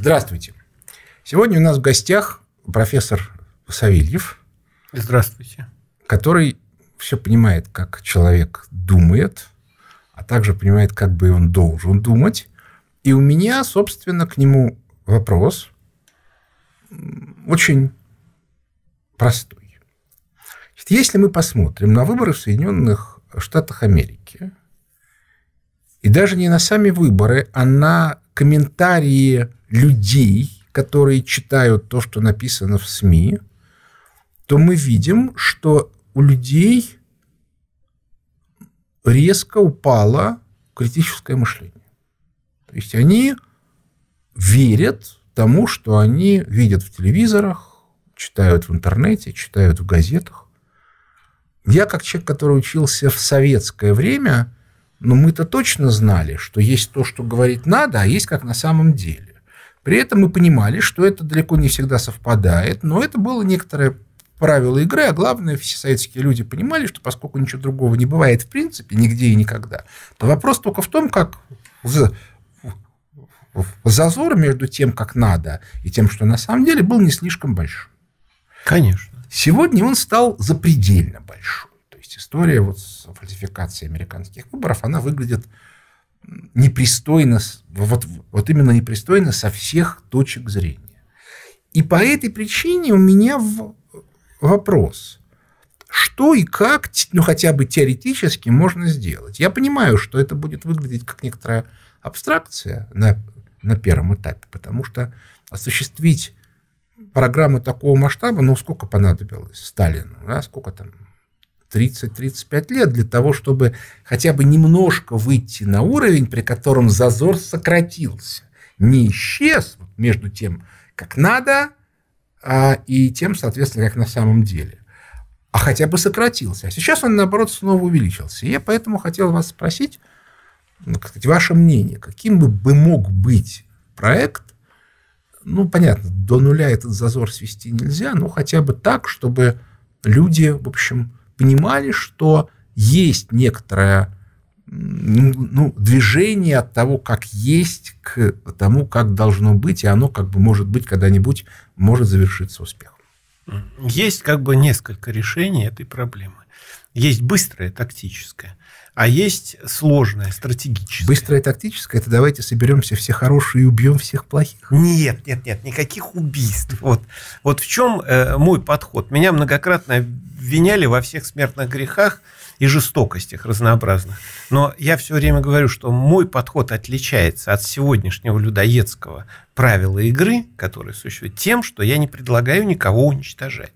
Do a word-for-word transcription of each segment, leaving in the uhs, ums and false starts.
Здравствуйте. Сегодня у нас в гостях профессор Савельев. Здравствуйте. Который все понимает, как человек думает, а также понимает, как бы он должен думать. И у меня, собственно, к нему вопрос очень простой. Если мы посмотрим на выборы в Соединенных Штатах Америки, и даже не на сами выборы, а на комментарии людей, которые читают то, что написано в СМИ, то мы видим, что у людей резко упало критическое мышление. То есть они верят тому, что они видят в телевизорах, читают в интернете, читают в газетах. Я, как человек, который учился в советское время, но мы-то точно знали, что есть то, что говорить надо, а есть как на самом деле. При этом мы понимали, что это далеко не всегда совпадает, но это было некоторое правила игры, а главное, все советские люди понимали, что поскольку ничего другого не бывает в принципе нигде и никогда, то вопрос только в том, как зазор между тем, как надо, и тем, что на самом деле, был не слишком большой. Конечно. Сегодня он стал запредельно большой. То есть история вот с фальсификацией американских выборов, она выглядит непристойно, вот, вот именно непристойно со всех точек зрения. И по этой причине у меня в вопрос, что и как, ну, хотя бы теоретически можно сделать. Я понимаю, что это будет выглядеть как некоторая абстракция на, на первом этапе, потому что осуществить программу такого масштаба, ну, сколько понадобилось Сталину, да, сколько там, тридцать-тридцать пять лет для того, чтобы хотя бы немножко выйти на уровень, при котором зазор сократился, не исчез между тем, как надо, и тем, соответственно, как на самом деле. А хотя бы сократился. А сейчас он, наоборот, снова увеличился. И я поэтому хотел вас спросить, ну, как сказать, ваше мнение, каким бы мог быть проект, ну, понятно, до нуля этот зазор свести нельзя, но хотя бы так, чтобы люди, в общем, понимали, что есть некоторое, ну, движение от того, как есть, к тому, как должно быть, и оно, как бы, может быть, когда-нибудь может завершиться успехом. Есть как бы несколько решений этой проблемы. Есть быстрое тактическое, а есть сложное стратегическое. Быстрое тактическое – это давайте соберемся все хорошие и убьем всех плохих. Нет, нет, нет, никаких убийств. Вот, вот в чем э, мой подход. Меня многократно обвиняли во всех смертных грехах и жестокостях разнообразных. Но я все время говорю, что мой подход отличается от сегодняшнего людоедского правила игры, которое существует, тем, что я не предлагаю никого уничтожать.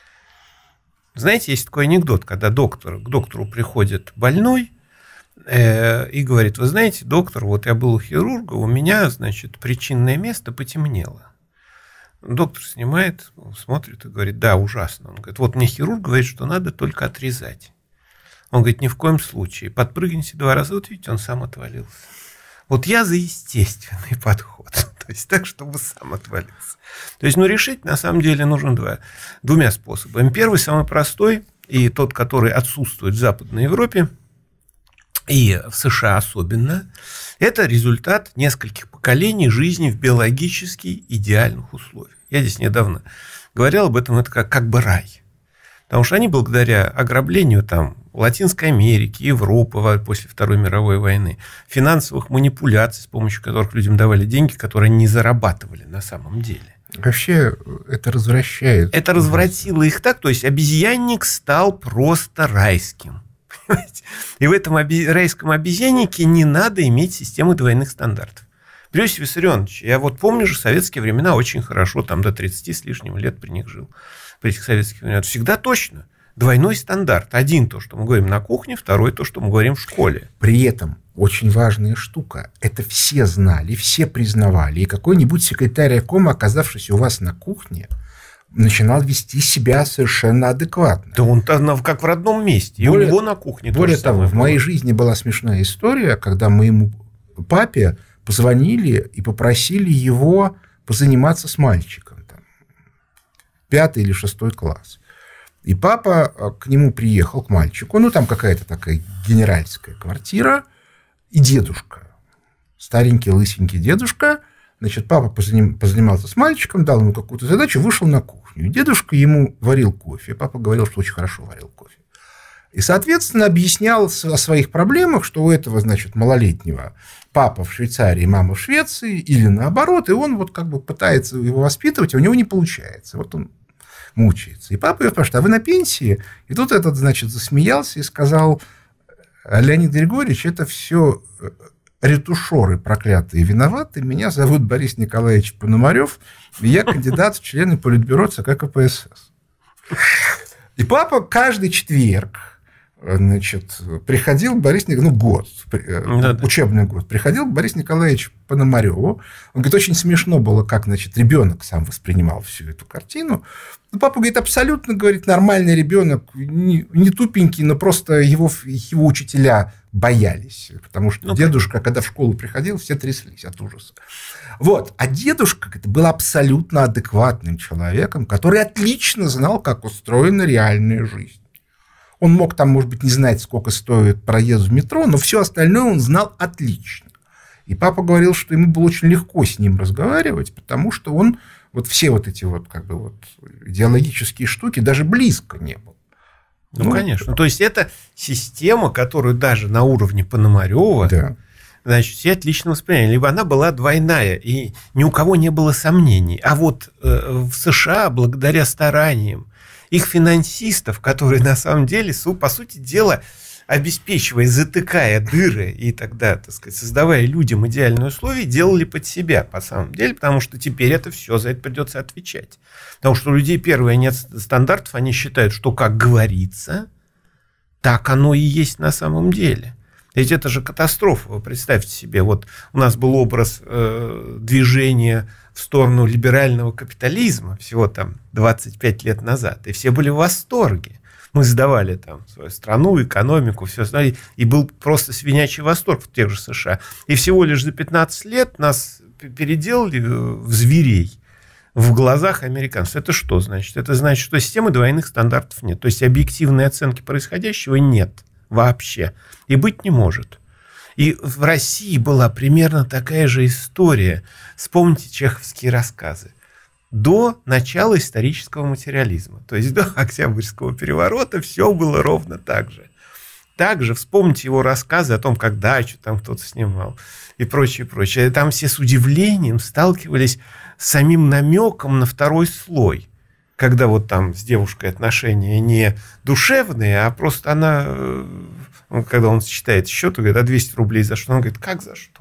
Знаете, есть такой анекдот, когда доктор, к доктору приходит больной э, и говорит: вы знаете, доктор, вот я был у хирурга, у меня, значит, причинное место потемнело. Доктор снимает, смотрит и говорит: да, ужасно. Он говорит: вот мне хирург говорит, что надо только отрезать. Он говорит: ни в коем случае, подпрыгните два раза, вот видите, он сам отвалился. Вот я за естественный подход, то есть так, чтобы сам отвалился. То есть, ну, решить на самом деле нужно два, двумя способами. Первый, самый простой, и тот, который отсутствует в Западной Европе, и в США особенно, это результат нескольких поколений жизни в биологически идеальных условиях. Я здесь недавно говорил об этом, это как, как бы рай. Потому что они благодаря ограблению там, Латинской Америки, Европы после Второй мировой войны, финансовых манипуляций, с помощью которых людям давали деньги, которые они не зарабатывали на самом деле. Вообще это развращает. Это развратило их так, то есть обезьянник стал просто райским. И в этом райском обезьяннике не надо иметь системы двойных стандартов. Иосиф Виссарионович, я вот помню же советские времена очень хорошо, там до тридцати с лишним лет при них жил. При этих советских временах. Всегда точно. Двойной стандарт. Один то, что мы говорим на кухне, второй то, что мы говорим в школе. При этом очень важная штука. Это все знали, все признавали. И какой-нибудь секретарь райкома, оказавшись у вас на кухне, начинал вести себя совершенно адекватно. Да он как в родном месте. И более, у него на кухне более того, в моей жизни была смешная история, когда моему папе позвонили и попросили его позаниматься с мальчиком. Там, пятый или шестой класс. И папа к нему приехал, к мальчику. Ну, там какая-то такая генеральская квартира. И дедушка, старенький лысенький дедушка, Значит, папа позанимался с мальчиком, дал ему какую-то задачу, вышел на кухню. Дедушка ему варил кофе. Папа говорил, что очень хорошо варил кофе. И, соответственно, объяснял о своих проблемах, что у этого, значит, малолетнего папа в Швейцарии, мама в Швеции, или наоборот, и он вот как бы пытается его воспитывать, а у него не получается. Вот он мучается. И папа его спрашивает, а вы на пенсии? И тут этот, значит, засмеялся и сказал, Леонид Григорьевич, это все ретушеры проклятые виноваты. Меня зовут Борис Николаевич Пономарев, и я кандидат в члены Политбюро ЦК КПСС. И папа каждый четверг, значит, приходил Борис Николаевич, ну, год, да, учебный год, приходил Борис Николаевич Пономареву. Он говорит, очень смешно было, как, значит, ребенок сам воспринимал всю эту картину. Ну, папа говорит, абсолютно, говорит, нормальный ребенок, не, не тупенький, но просто его, его учителя боялись. Потому что ну, дедушка, когда в школу приходил, все тряслись от ужаса. Вот. А дедушка это был абсолютно адекватным человеком, который отлично знал, как устроена реальная жизнь. Он мог там, может быть, не знать, сколько стоит проезд в метро, но все остальное он знал отлично. И папа говорил, что ему было очень легко с ним разговаривать, потому что он вот все вот эти вот, как бы вот идеологические штуки даже близко не был. Ну, ну конечно. Да. То есть, это система, которую даже на уровне Пономарева, да, значит, все отлично восприняли. Либо она была двойная, и ни у кого не было сомнений. А вот э, в США, благодаря стараниям их финансистов, которые на самом деле, по сути дела, обеспечивая, затыкая дыры и тогда, так сказать, создавая людям идеальные условия, делали под себя, по самом деле, потому что теперь это все, за это придется отвечать. Потому что у людей, первое, нет стандартов, они считают, что как говорится, так оно и есть на самом деле. Ведь это же катастрофа, вы представьте себе, вот у нас был образ э, движения в сторону либерального капитализма всего там двадцать пять лет назад, и все были в восторге. Мы сдавали там свою страну, экономику, все знали, и был просто свинячий восторг в тех же США. И всего лишь за пятнадцать лет нас переделали в зверей в глазах американцев. Это что значит? Это значит, что системы двойных стандартов нет. То есть объективной оценки происходящего нет вообще. И быть не может. И в России была примерно такая же история. Вспомните чеховские рассказы. До начала исторического материализма, то есть до Октябрьского переворота, все было ровно так же. Также вспомните его рассказы о том, как дачу там кто-то снимал и прочее, прочее. Там все с удивлением сталкивались с самим намеком на второй слой. Когда вот там с девушкой отношения не душевные, а просто она, когда он считает счет, говорит, а двести рублей за что? Он говорит, как за что?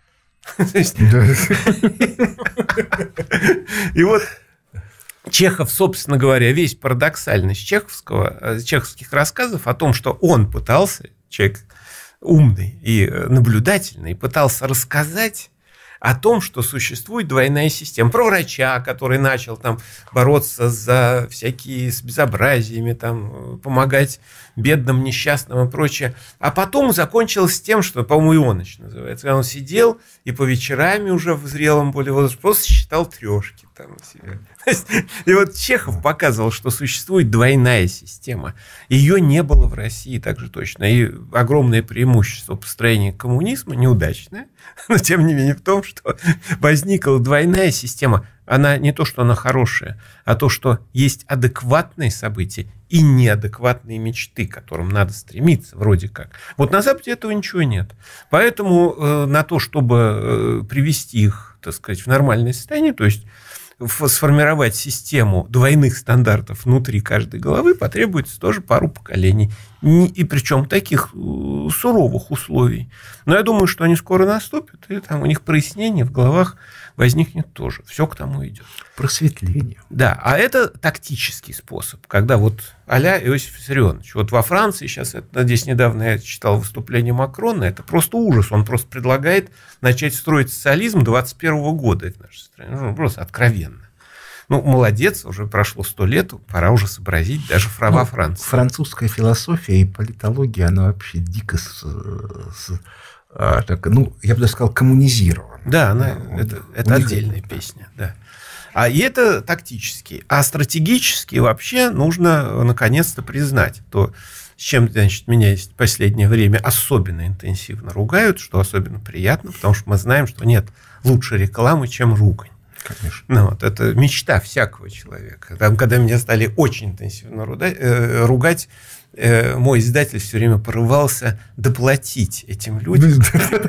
И вот Чехов, собственно говоря, весь парадоксальность чеховского, чеховских рассказов о том, что он пытался, человек умный и наблюдательный, пытался рассказать о том, что существует двойная система. Про врача, который начал там бороться за всякие с безобразиями, там, помогать бедным, несчастным и прочее. А потом закончилось тем, что, по-моему, Ионыч называется, когда он сидел и по вечерами уже в зрелом более возрасте просто считал трешки там себе. И вот Чехов показывал, что существует двойная система. Ее не было в России так же точно. И огромное преимущество построения коммунизма, неудачное, но тем не менее в том, что возникла двойная система. Она не то, что она хорошая, а то, что есть адекватные события и неадекватные мечты, к которым надо стремиться, вроде как. Вот на Западе этого ничего нет. Поэтому э, на то, чтобы э, привести их, так сказать, в нормальное состояние, то есть сформировать систему двойных стандартов внутри каждой головы, потребуется тоже пару поколений. И причем таких суровых условий. Но я думаю, что они скоро наступят, и там у них прояснение в головах возникнет тоже. Все к тому идет. Просветление. Да, а это тактический способ, когда вот а-ля Иосиф Виссарионович. Вот во Франции сейчас, это, здесь недавно я читал выступление Макрона, это просто ужас. Он просто предлагает начать строить социализм двадцать первого года в нашей стране. Ну, просто откровенно. Ну, молодец, уже прошло сто лет, пора уже сообразить даже во Франции. Французская философия и политология, она вообще дико с, с, а, так, ну, я бы даже сказал, коммунизирована. Да, она, да, это, это отдельная песня, да. А и это тактически. А стратегически вообще нужно наконец-то признать, то с чем, значит, меня в последнее время особенно интенсивно ругают, что особенно приятно, потому что мы знаем, что нет лучше рекламы, чем ругань. Конечно. Ну, вот, это мечта всякого человека. Там, когда меня стали очень интенсивно ругать, э, ругать э, мой издатель все время порывался доплатить этим людям.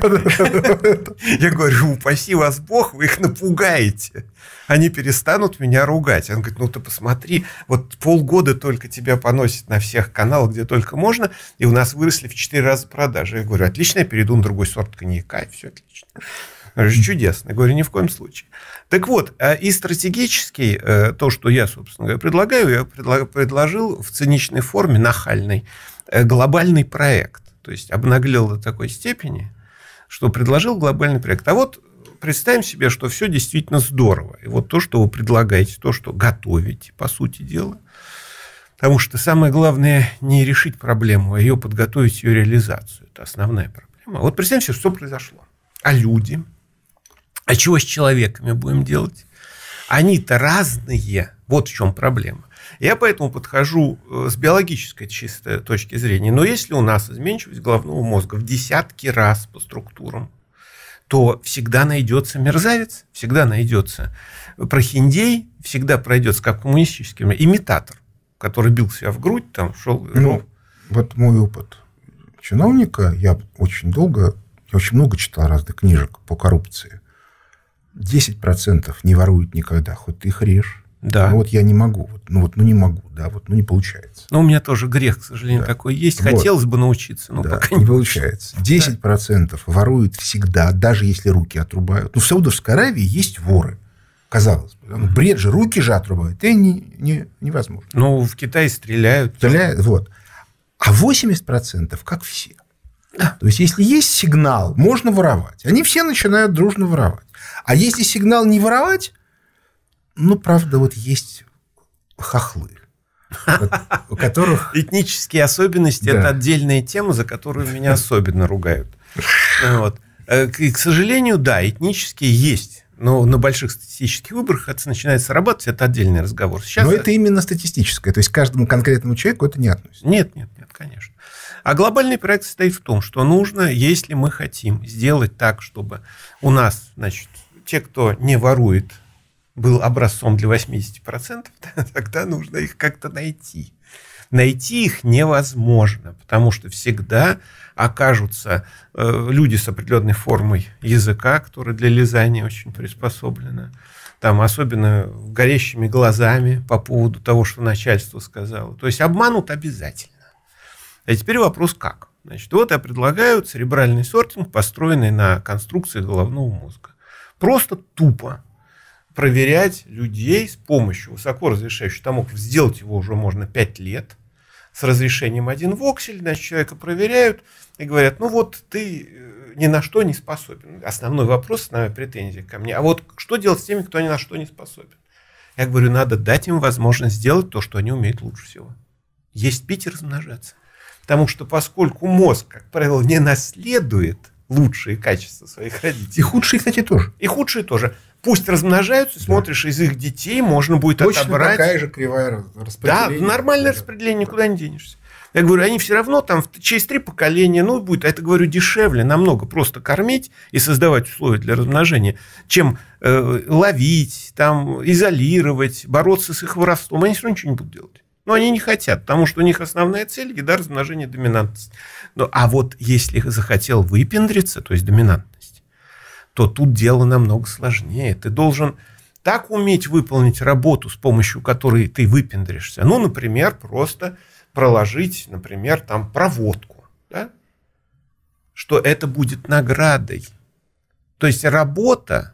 Я говорю, упаси вас Бог, вы их напугаете. Они перестанут меня ругать. Он говорит, ну ты посмотри, вот полгода только тебя поносит на всех каналах, где только можно, и у нас выросли в четыре раза продажи. Я говорю, отлично, я перейду на другой сорт коньяка, и все отлично. Я говорю, чудесно. Я говорю, ни в коем случае. Так вот, и стратегически то, что я, собственно говоря, предлагаю, я предложил в циничной форме, нахальной, глобальный проект. То есть обнаглел до такой степени, что предложил глобальный проект. А вот представим себе, что все действительно здорово. И вот то, что вы предлагаете, то, что готовите, по сути дела. Потому что самое главное не решить проблему, а ее подготовить, ее реализацию. Это основная проблема. Вот представим себе, что произошло. А люди? А чего с человеками будем делать? Они-то разные. Вот в чем проблема. Я поэтому подхожу с биологической чистой точки зрения. Но если у нас изменчивость головного мозга в десятки раз по структурам, то всегда найдется мерзавец, всегда найдется прохиндей, всегда пройдется, как коммунистический имитатор, который бил себя в грудь, там шел. Ну, вот мой опыт чиновника, я очень долго, я очень много читал разных книжек по коррупции. десять процентов не воруют никогда, хоть ты их режь. Да. Ну, вот я не могу, вот, ну, вот, ну, не могу, да, вот, ну, не получается. Ну, у меня тоже грех, к сожалению, да. такой есть. Хотелось вот. бы научиться, но да, пока не, не получается. десять процентов да. воруют всегда, даже если руки отрубают. Ну, в Саудовской Аравии есть воры, казалось бы. Ну, бред же, руки же отрубают. Это не, не, невозможно. Ну, в Китае стреляют. Стреляют, вот. А восемьдесят процентов как все. Да. То есть, если есть сигнал, можно воровать. Они все начинают дружно воровать. А если сигнал не воровать, ну, правда, вот есть хохлы, у которых... Этнические особенности да. – это отдельная тема, за которую меня особенно ругают. Вот. И, к сожалению, да, этнические есть. Но на больших статистических выборах это начинает срабатывать, это отдельный разговор. Сейчас... Но это именно статистическое, то есть каждому конкретному человеку это не относится. Нет, нет, нет, конечно. А глобальный проект состоит в том, что нужно, если мы хотим сделать так, чтобы у нас, значит, те, кто не ворует, был образцом для восемьдесят процентов, тогда нужно их как-то найти. Найти их невозможно, потому что всегда окажутся э, люди с определенной формой языка, которая для лизания очень приспособлена, там, особенно горящими глазами по поводу того, что начальство сказало. То есть обманут обязательно. А теперь вопрос как? Значит, вот я предлагаю церебральный сортинг, построенный на конструкции головного мозга. Просто тупо проверять людей с помощью высокоразрешающих томографов. Сделать его уже можно пять лет с разрешением один воксель. Значит, человека проверяют и говорят, ну вот ты ни на что не способен. Основной вопрос, основная претензия ко мне. А вот что делать с теми, кто ни на что не способен? Я говорю, надо дать им возможность сделать то, что они умеют лучше всего. Есть пить и размножаться. Потому что поскольку мозг, как правило, не наследует лучшие качества своих родителей. И худшие, кстати, тоже. И худшие тоже. Пусть размножаются, да. смотришь, из их детей можно будет точно отобрать. Точно такая же кривая распределение. Да, нормальное распределение, никуда не денешься. Я говорю, они все равно там через три поколения, ну, будет, а это, говорю, дешевле намного просто кормить и создавать условия для размножения, чем э, ловить, там, изолировать, бороться с их воровством. Они все равно ничего не будут делать. Но они не хотят, потому что у них основная цель – еда, размножение, доминантность. Ну, а вот если захотел выпендриться, то есть доминантность, то тут дело намного сложнее. Ты должен так уметь выполнить работу, с помощью которой ты выпендришься. Ну, например, просто проложить, например, там проводку, да? Что это будет наградой. То есть работа,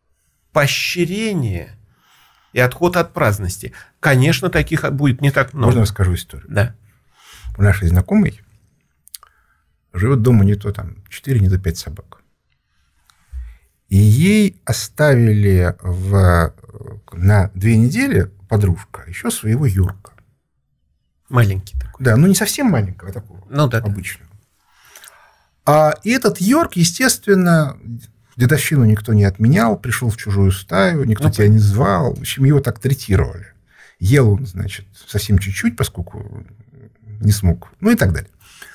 поощрение и отход от праздности. Конечно, таких будет не так много. Можно расскажу историю? Да. У нашей знакомой живет дома не то там четыре, не то пять собак. И ей оставили в, на две недели подружка еще своего Юрка. Маленький такой. Да, ну не совсем маленького, а такого ну, да, обычного. А и этот Йорк, естественно, дедовщину никто не отменял, пришел в чужую стаю, никто ну, тебя не звал. В общем, его так третировали. Ел он, значит, совсем чуть-чуть, поскольку не смог. Ну и так далее.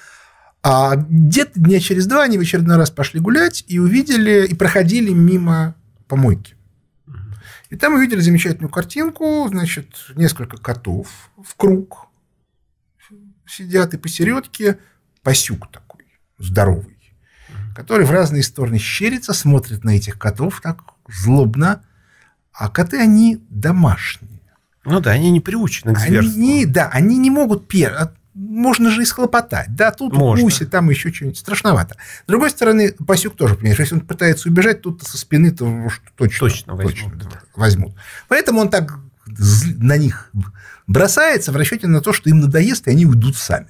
А где-то дня через два они в очередной раз пошли гулять и увидели, и проходили мимо помойки. И там увидели замечательную картинку, значит, несколько котов в круг сидят, и посередке пасюк такой здоровый, который в разные стороны щерится, смотрит на этих котов так злобно, а коты, они домашние. Ну да, они не приучены к зверству. Они, да, они не могут пер... Можно же исхлопотать. Да, тут укусит, там еще что-нибудь. Страшновато. С другой стороны, пасюк тоже, понимаешь, если он пытается убежать, тут со спины то точно, точно, точно возьмут. Да, возьмут. Поэтому он так на них бросается в расчете на то, что им надоест, и они уйдут сами.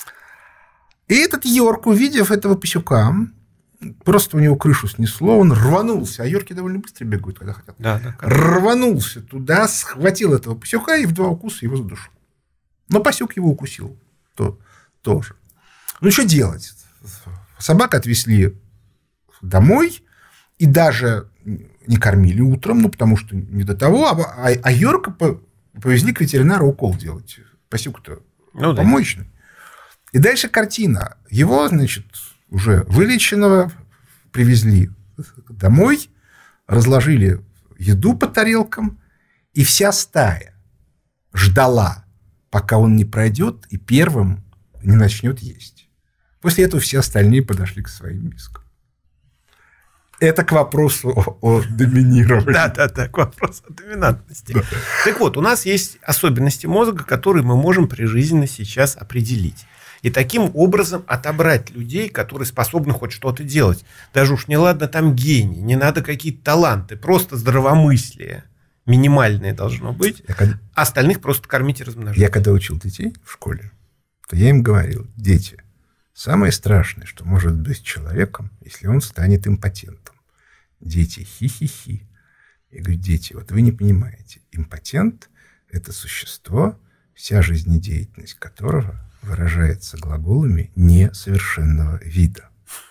И этот Йорк, увидев этого пасюка, просто у него крышу снесло, он рванулся, а йорки довольно быстро бегают, когда хотят. Да, да, рванулся туда, схватил этого пасюка и в два укуса его задушил. Но пасюк его укусил то, тоже. Ну, что делать? Собак отвезли домой и даже не кормили утром, ну, потому что не до того, а, а Йорка повезли к ветеринару укол делать. Пасюк-то ну, помоечный. Да. И дальше картина. Его, значит, уже вылеченного привезли домой, разложили еду по тарелкам, и вся стая ждала, пока он не пройдет и первым не начнет есть. После этого все остальные подошли к своим мискам. Это к вопросу о, о доминировании. Да, да, да, к вопросу о доминантности. Да. Так вот, у нас есть особенности мозга, которые мы можем прижизненно сейчас определить. И таким образом отобрать людей, которые способны хоть что-то делать. Даже уж не ладно там гений, не надо какие-то таланты, просто здравомыслие. Минимальное должно быть, я когда... а остальных просто кормить и размножать. Я когда учил детей в школе, то я им говорил: дети, самое страшное, что может быть с человеком, если он станет импотентом. Дети, хи-хи-хи. Я говорю: дети, вот вы не понимаете, импотент – это существо, вся жизнедеятельность которого выражается глаголами несовершенного вида.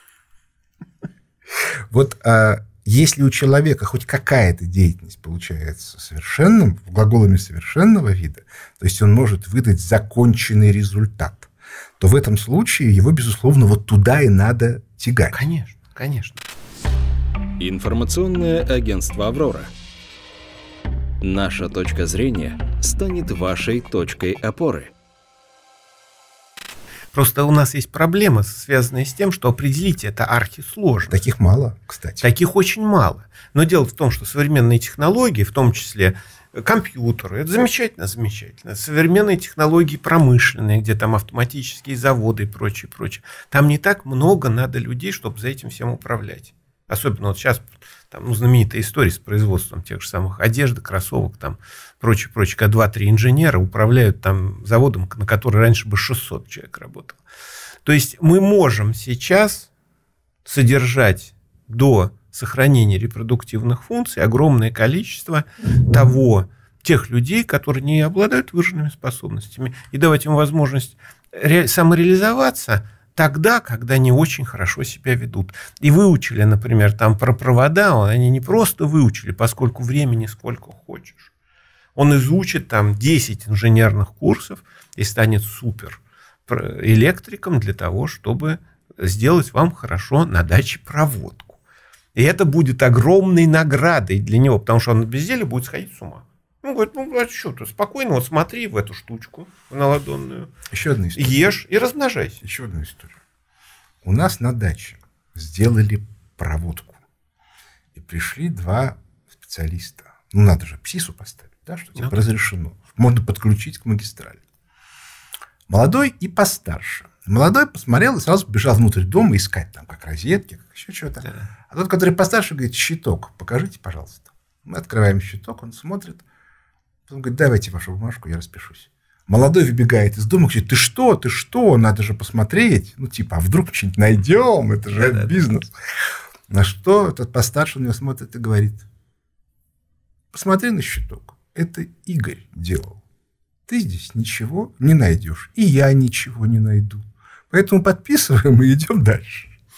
Вот а если у человека хоть какая-то деятельность получается совершенным, глаголами совершенного вида, то есть он может выдать законченный результат, то в этом случае его, безусловно, вот туда и надо тягать. Конечно, конечно. Информационное агентство «Аврора». Наша точка зрения станет вашей точкой опоры. Просто у нас есть проблема, связанная с тем, что определить это архисложно. Таких мало, кстати. Таких очень мало. Но дело в том, что современные технологии, в том числе компьютеры, это замечательно, замечательно. Современные технологии промышленные, где там автоматические заводы и прочее, прочее. Там не так много надо людей, чтобы за этим всем управлять. Особенно вот сейчас там, ну, знаменитая история с производством тех же самых одежды, кроссовок, там, прочее, прочее, когда два-три инженера управляют там заводом, на который раньше бы шестьсот человек работало. То есть мы можем сейчас содержать до сохранения репродуктивных функций огромное количество того, тех людей, которые не обладают выраженными способностями, и давать им возможность ре- самореализоваться тогда, когда они очень хорошо себя ведут. И выучили, например, там про провода, они не просто выучили, поскольку времени сколько хочешь. Он изучит там десять инженерных курсов и станет супер электриком для того, чтобы сделать вам хорошо на даче проводку. И это будет огромной наградой для него, потому что он без дела будет сходить с ума. Он говорит: ну, а что ты, спокойно, вот смотри в эту штучку, в наладонную. Еще одна история. Ешь и размножайся. Еще одна история. У нас на даче сделали проводку. И пришли два специалиста. Ну, надо же ПСИСу поставить, да, что типа разрешено. Можно подключить к магистрали. Молодой и постарше. Молодой посмотрел и сразу побежал внутрь дома искать там как розетки, как еще что-то. Да. А тот, который постарше, говорит: щиток, покажите, пожалуйста. Мы открываем щиток, он смотрит. Он говорит: давайте вашу бумажку, я распишусь. Молодой выбегает из дома, говорит: ты что, ты что, надо же посмотреть. Ну, типа, а вдруг что-нибудь найдем, это же да, бизнес. Да. На что этот постарше на него смотрит и говорит: посмотри на щиток, это Игорь делал. Ты здесь ничего не найдешь, и я ничего не найду. Поэтому подписываем и идем дальше.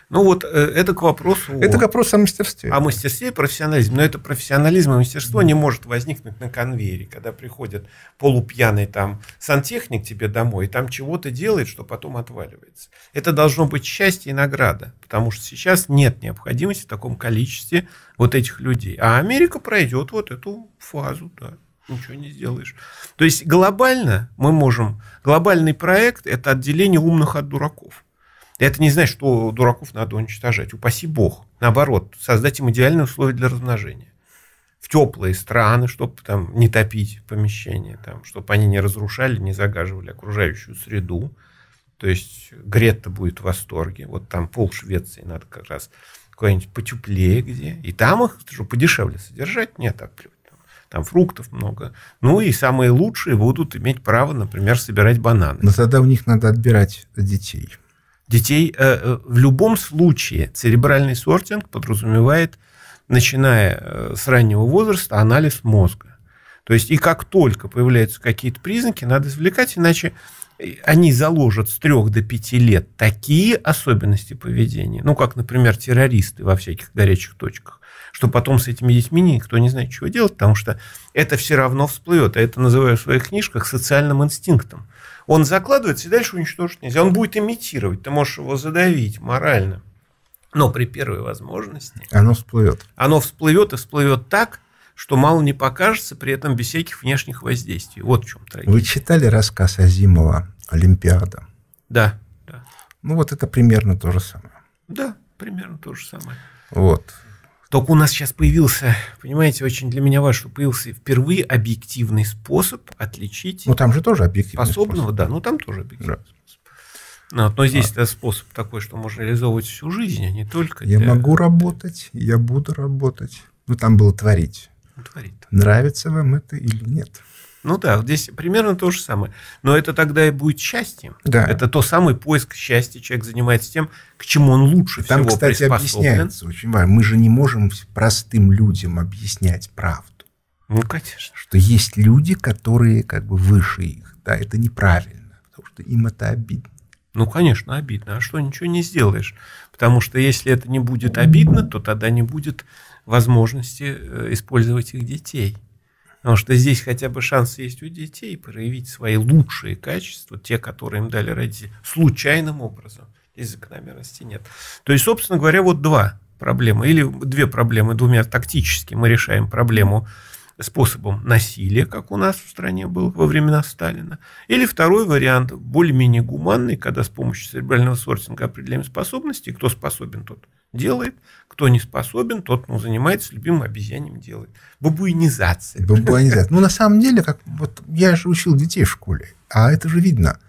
Ну вот это к вопросу... Это к вопросу о мастерстве. О мастерстве и профессионализме. Но это профессионализм и мастерство не может возникнуть на конвейере, когда приходит полупьяный там сантехник тебе домой, и там чего-то делает, что потом отваливается. Это должно быть счастье и награда, потому что сейчас нет необходимости в таком количестве вот этих людей. А Америка пройдет вот эту фазу, да. Ничего не сделаешь. То есть глобально мы можем... Глобальный проект – это отделение умных от дураков. Это не значит, что дураков надо уничтожать. Упаси бог. Наоборот, создать им идеальные условия для размножения. В теплые страны, чтобы там не топить помещения, там, чтобы они не разрушали, не загаживали окружающую среду. То есть Грета будет в восторге. Вот там пол Швеции надо как раз куда-нибудь потеплее где. И там их, чтобы подешевле содержать, нет, так плевать. Там фруктов много. Ну и самые лучшие будут иметь право, например, собирать бананы. Но тогда у них надо отбирать детей. Детей э, в любом случае церебральный сортинг подразумевает, начиная э, с раннего возраста, анализ мозга. То есть и как только появляются какие-то признаки, надо извлекать, иначе они заложат с трех до пяти лет такие особенности поведения, ну, как, например, террористы во всяких горячих точках, что потом с этими детьми никто не знает, чего делать, потому что это все равно всплывет. А это называю в своих книжках социальным инстинктом. Он закладывается, и дальше уничтожить нельзя. Он будет имитировать. Ты можешь его задавить морально. Но при первой возможности... Оно всплывет. Оно всплывет и всплывет так, что мало не покажется, при этом без всяких внешних воздействий. Вот в чем трагедия. Вы читали рассказ Азимова «Олимпиада»? Да, да. Ну, вот это примерно то же самое. Да, примерно то же самое. Вот. Только у нас сейчас появился, понимаете, очень для меня важно, что появился впервые объективный способ отличить... Ну, там же тоже объективный способного, способ. да, ну, там тоже объективный да. способ. Но, но здесь а. это способ такой, что можно реализовывать всю жизнь, а не только... Я для... могу работать, я буду работать. Ну, там было творить. Ну, творить. Нравится вам это или нет? Ну да, вот здесь примерно то же самое. Но это тогда и будет счастьем. Да. Это то самый поиск счастья. Человек занимается тем, к чему он лучше Там, всего кстати, приспособлен. объясняется очень важно. Мы же не можем простым людям объяснять правду. Ну, конечно. Что есть люди, которые как бы выше их. Да, это неправильно, потому что им это обидно. Ну, конечно, обидно. А что, ничего не сделаешь? Потому что если это не будет обидно, то тогда не будет возможности использовать их детей. Потому что здесь хотя бы шанс есть у детей проявить свои лучшие качества, те, которые им дали родители, случайным образом. Здесь закономерности нет. То есть, собственно говоря, вот два проблемы. Или две проблемы, двумя тактически мы решаем проблему способом насилия, как у нас в стране было во времена Сталина. Или второй вариант, более-менее гуманный, когда с помощью церебрального сортинга определяем способности, кто способен, тот делает, кто не способен, тот ну, занимается любимым обезьяньем делает. Бабуинизация. Бабуинизация. Ну, на самом деле, как вот я же учил детей в школе, а это же видно.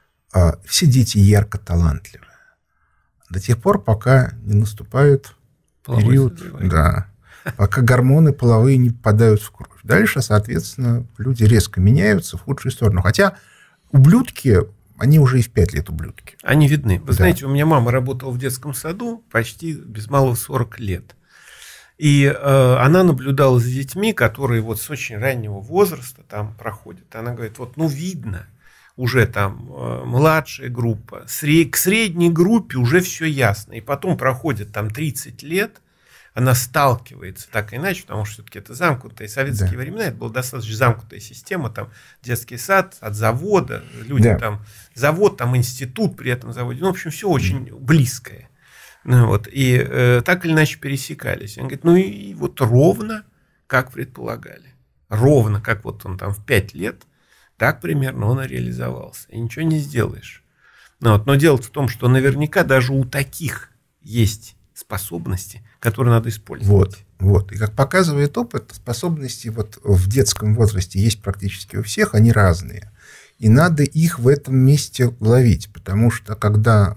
Все дети ярко талантливые. До тех пор, пока не наступает Половой период, созревание. да, пока гормоны половые не попадают в кровь. Дальше, соответственно, люди резко меняются в худшую сторону. Хотя ублюдки, они уже и в пять лет ублюдки. Они видны. Вы Да. знаете, у меня мама работала в детском саду почти без малого сорок лет. И э, она наблюдала за детьми, которые вот с очень раннего возраста там проходят. Она говорит, вот ну видно, уже там э, младшая группа, сред... к средней группе уже все ясно. И потом проходит там тридцать лет, она сталкивается так и иначе, потому что все-таки это замкнутые советские Да. времена, это была достаточно замкнутая система, там детский сад от завода, люди Да. там, завод, там институт при этом заводе, ну, в общем, все очень близкое. Ну, вот, и э, так или иначе пересекались. Он говорит, ну и вот ровно, как предполагали, ровно, как вот он там в пять лет, так примерно он и реализовался. И ничего не сделаешь. Ну, вот, но дело в том, что наверняка даже у таких есть способности, которые надо использовать. Вот, вот. И как показывает опыт, способности вот в детском возрасте есть практически у всех, они разные. И надо их в этом месте ловить, потому что когда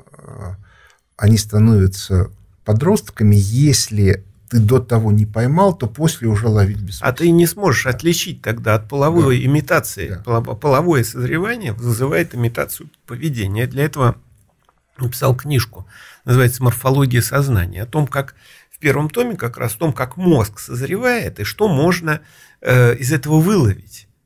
они становятся подростками, если ты до того не поймал, то после уже ловить бессмысленно. А ты не сможешь отличить тогда от половой Да. имитации. Да. Половое созревание вызывает имитацию поведения. Я для этого написал книжку, называется «Морфология сознания», о том, как в первом томе как раз о том, как мозг созревает и что можно э, из этого выловить.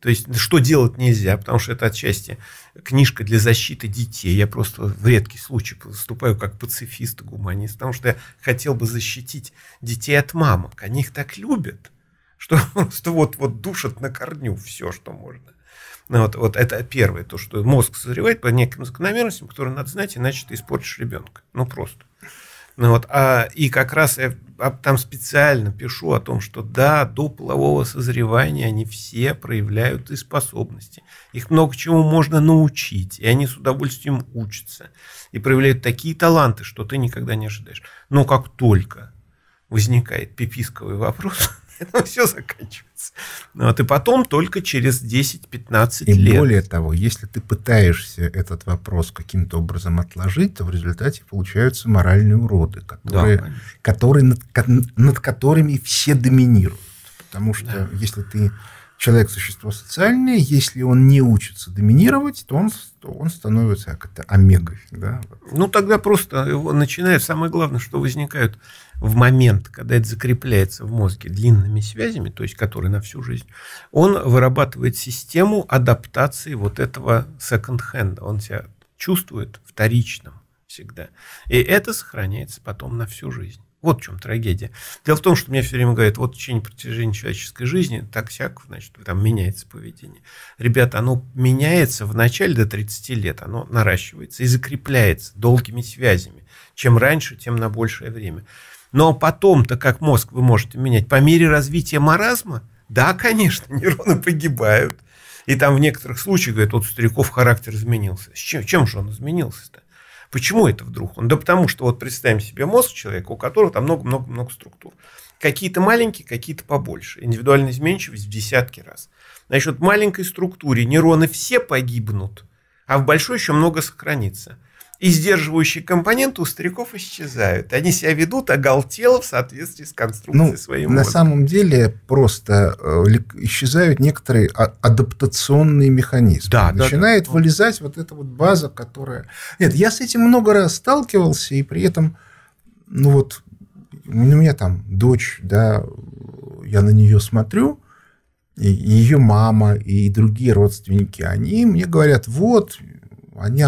То есть, что делать нельзя, потому что это отчасти книжка для защиты детей. Я просто в редкий случай выступаю как пацифист и гуманист, потому что я хотел бы защитить детей от мамок. Они их так любят, что просто вот, вот душат на корню все, что можно. Ну, вот, вот это первое, то, что мозг созревает по неким закономерностям, которые надо знать, иначе ты испортишь ребенка. Ну, просто. Ну, вот, а, и как раз я там специально пишу о том, что да, до полового созревания они все проявляют и способности. Их много чему можно научить, и они с удовольствием учатся. И проявляют такие таланты, что ты никогда не ожидаешь. Но как только возникает пиписковый вопрос, это все заканчивается. Вот, и потом только через десять-пятнадцать лет. И более того, если ты пытаешься этот вопрос каким-то образом отложить, то в результате получаются моральные уроды, которые, да, которые, над, над которыми все доминируют. Потому что да. если ты человек – существо социальное, если он не учится доминировать, то он, то он становится как-то омегой. Да? Ну, тогда просто его начинает. Самое главное, что возникают в момент, когда это закрепляется в мозге длинными связями, то есть которые на всю жизнь, он вырабатывает систему адаптации вот этого second-hand. Он себя чувствует вторичным всегда. И это сохраняется потом на всю жизнь. Вот в чем трагедия. Дело в том, что мне все время говорят, вот в течение протяжения человеческой жизни так-сяк, значит, там меняется поведение. Ребята, оно меняется в начале до тридцати лет, оно наращивается и закрепляется долгими связями. Чем раньше, тем на большее время. Но потом-то, как мозг вы можете менять? По мере развития маразма? Да, конечно, нейроны погибают. И там в некоторых случаях, говорят, вот у стариков характер изменился. С чем, чем же он изменился-то? Почему это вдруг? Да потому что вот представим себе мозг человека, у которого там много-много-много структур. Какие-то маленькие, какие-то побольше. Индивидуальная изменчивость в десятки раз. Значит, в маленькой структуре нейроны все погибнут, а в большой еще много сохранится. И сдерживающие компоненты у стариков исчезают. Они себя ведут оголтело в соответствии с конструкцией ну, своей мозга. На самом деле просто э, исчезают некоторые а- адаптационные механизмы. Да, Начинает да, да. вылезать вот эта вот база, которая... Нет, я с этим много раз сталкивался, и при этом, ну вот, у меня там дочь, да, я на нее смотрю, и ее мама, и другие родственники, они мне говорят, вот, они...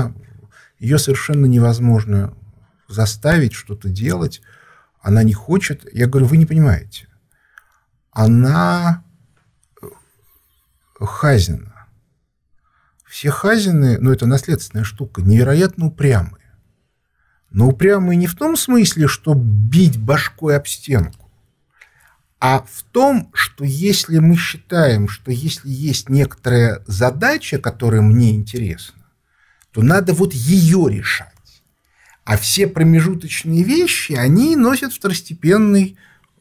Ее совершенно невозможно заставить что-то делать. Она не хочет. Я говорю, вы не понимаете. Она хазина. Все хазины, ну, это наследственная штука, невероятно упрямые. Но упрямые не в том смысле, что бить башкой об стенку, а в том, что если мы считаем, что если есть некоторая задача, которая мне интересна, то надо вот ее решать. А все промежуточные вещи, они носят второстепенный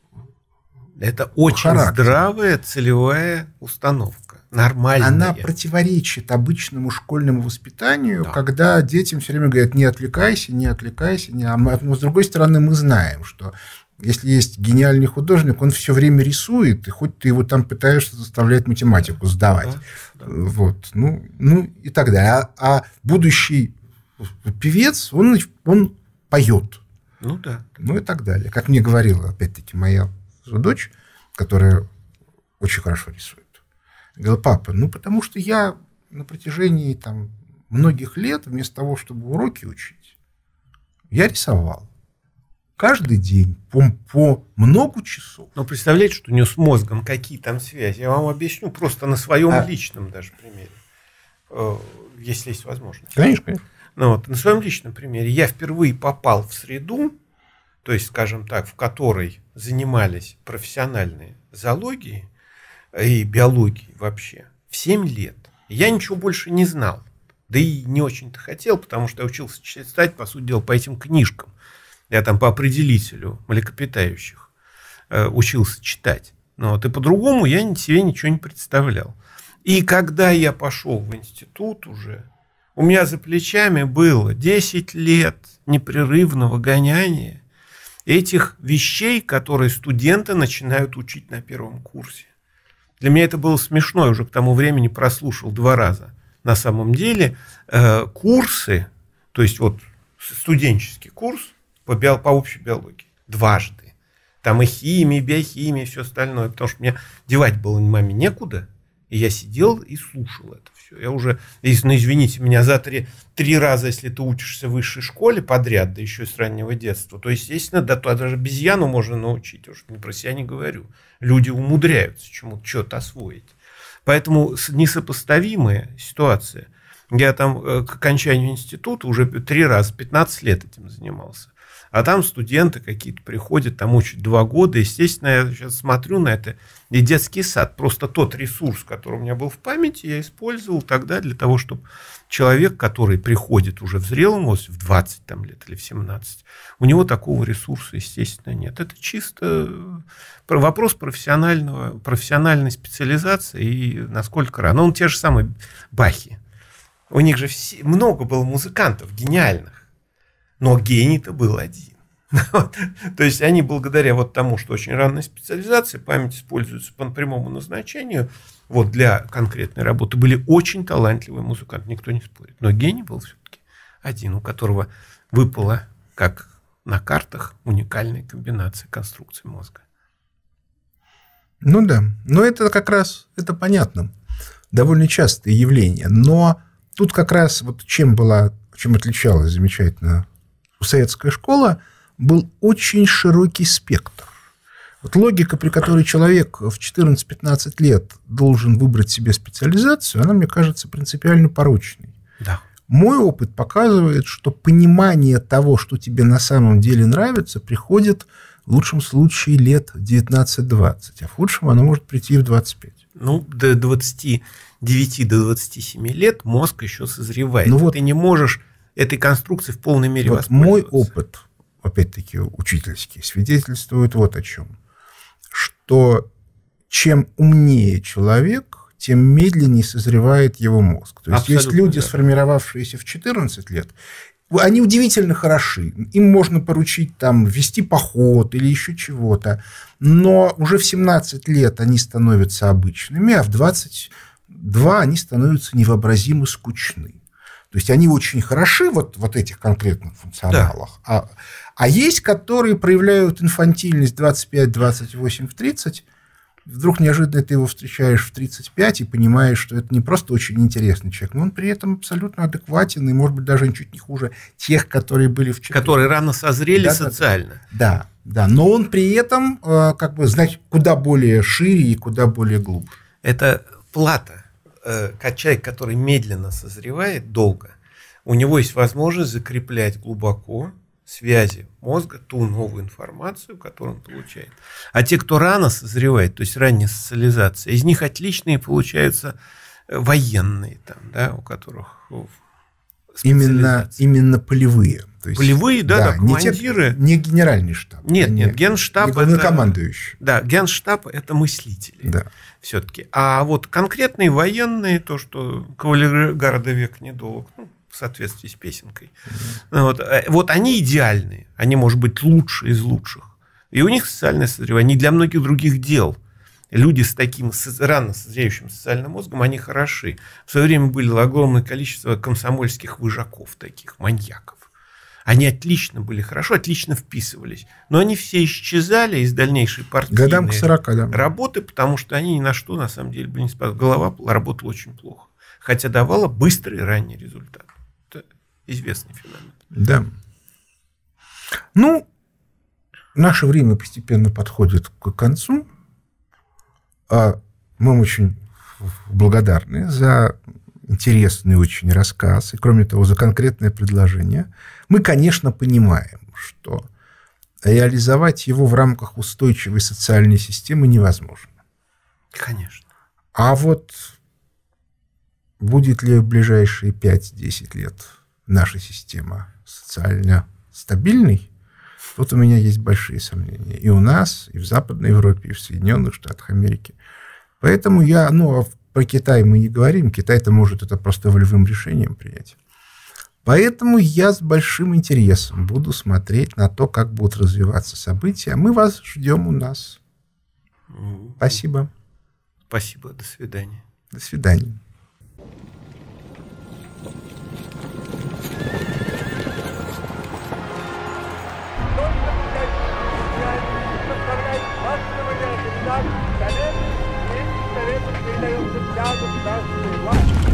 Это очень характер. Здравая целевая установка. Нормальная. Она противоречит обычному школьному воспитанию, да. когда детям все время говорят, не отвлекайся, не отвлекайся. Не... Но с другой стороны, мы знаем, что если есть гениальный художник, он все время рисует, и хоть ты его там пытаешься заставлять математику сдавать. Да, да. Вот. Ну, ну и так далее. А, а будущий певец, он, он поет. Ну да. Ну и так далее. Как мне говорила, опять-таки, моя дочь, которая очень хорошо рисует. Говорила, папа, ну потому что я на протяжении там, многих лет, вместо того, чтобы уроки учить, я рисовал. Каждый день по, по много часов. Но представляете, что у нее с мозгом какие там связи? Я вам объясню просто на своем а... личном даже примере, если есть возможность. Конечно, конечно. Ну, вот, на своем личном примере я впервые попал в среду, то есть, скажем так, в которой занимались профессиональные зоологии и биологией вообще, в семь лет. Я ничего больше не знал. Да и не очень-то хотел, потому что я учился читать, по сути дела, по этим книжкам. Я там по определителю млекопитающих э, учился читать. Ну, вот, и по-другому я себе ничего не представлял. И когда я пошел в институт уже, у меня за плечами было десять лет непрерывного гоняния этих вещей, которые студенты начинают учить на первом курсе. Для меня это было смешно, я уже к тому времени прослушал два раза. На самом деле э, курсы, то есть вот студенческий курс, По, био, по общей биологии. Дважды. Там и химия, и биохимия, и все остальное. Потому что мне девать было маме некуда. И я сидел и слушал это все. Я уже, ну, извините меня, за три, три раза, если ты учишься в высшей школе подряд, да еще с раннего детства, то, естественно, да, то даже обезьяну можно научить. Уж не про себя не говорю. Люди умудряются чему-то, что-то освоить. Поэтому несопоставимая ситуация. Я там к окончанию института уже три раза, пятнадцать лет этим занимался. А там студенты какие-то приходят, там учат два года. Естественно, я сейчас смотрю на это. И детский сад. Просто тот ресурс, который у меня был в памяти, я использовал тогда для того, чтобы человек, который приходит уже в зрелом возрасте, в двадцать там, лет или в семнадцать, у него такого ресурса, естественно, нет. Это чисто вопрос профессионального, профессиональной специализации и насколько рано. Он те же самые Бахи. У них же все, много было музыкантов гениальных. Но гений-то был один. То есть они благодаря вот тому, что очень ранняя специализация, память используется по прямому назначению, вот для конкретной работы, были очень талантливые музыканты, никто не спорит. Но гений был все-таки один, у которого выпала, как на картах, уникальная комбинация конструкций мозга. Ну да, но это как раз, это понятно, довольно частое явление. Но тут как раз вот чем была, чем отличалась замечательно советская школа, был очень широкий спектр. Вот логика, при которой человек в четырнадцать-пятнадцать лет должен выбрать себе специализацию, она, мне кажется, принципиально порочной. Да. Мой опыт показывает, что понимание того, что тебе на самом деле нравится, приходит в лучшем случае лет девятнадцать-двадцать, а в худшем оно может прийти в двадцать пять. Ну, до двадцати девяти до двадцати семи лет мозг еще созревает. Ну вот, ты не можешь этой конструкции в полной мере вот воспользоваться. Мой опыт, опять-таки, учительский, свидетельствует вот о чем. Что чем умнее человек, тем медленнее созревает его мозг. То есть, абсолютно есть люди, верно. Сформировавшиеся в четырнадцать лет, они удивительно хороши. Им можно поручить там вести поход или еще чего-то. Но уже в семнадцать лет они становятся обычными, а в двадцать два они становятся невообразимо скучны. То есть они очень хороши вот в этих конкретных функционалах. Да. А, а есть, которые проявляют инфантильность двадцать пять, двадцать восемь, в тридцать. Вдруг неожиданно ты его встречаешь в тридцать пять и понимаешь, что это не просто очень интересный человек, но он при этом абсолютно адекватен и, может быть, даже чуть не хуже тех, которые были в четырнадцать. Которые рано созрели да, социально. Да, да, но он при этом как бы знать куда более шире и куда более глубже. Это плата. Человек, который медленно созревает, долго, у него есть возможность закреплять глубоко связи мозга, ту новую информацию, которую он получает. А те, кто рано созревает, то есть ранняя социализация, из них отличные получаются военные, там, да, у которых именно, именно полевые. То есть, полевые, да, да, да, командиры. Не, те, не генеральный штаб. Нет, не, нет, генштаб. Не главнокомандующий. Да, генштаб – это мыслители. Да. Все-таки. А вот конкретные военные, то, что кавалергарда век недолг, ну, в соответствии с песенкой, mm-hmm. вот, вот они идеальные. Они, может быть, лучшие из лучших. И у них социальное созревание. Не для многих других дел. Люди с таким рано созреющим социальным мозгом, они хороши. В свое время было огромное количество комсомольских выжаков таких, маньяков. Они отлично были хорошо, отлично вписывались. Но они все исчезали из дальнейшей партийной годам к сорока, да. работы, потому что они ни на что, на самом деле, были не способны. Голова работала очень плохо. Хотя давала быстрый и ранний результат. Это известный феномен. Да. Ну, наше время постепенно подходит к концу. Мы очень благодарны за интересный очень рассказ и, кроме того, за конкретное предложение. Мы, конечно, понимаем, что реализовать его в рамках устойчивой социальной системы невозможно. Конечно. А вот будет ли в ближайшие пять-десять лет наша система социально стабильной, тут у меня есть большие сомнения. И у нас, и в Западной Европе, и в Соединенных Штатах Америки. Поэтому я, ну, про Китай мы не говорим. Китай-то может это просто волевым решением принять. Поэтому я с большим интересом буду смотреть на то, как будут развиваться события. Мы вас ждем у нас. Спасибо. Спасибо. До свидания. До свидания. Составляет массовый результат коллег и Совету передается вся государственная власть.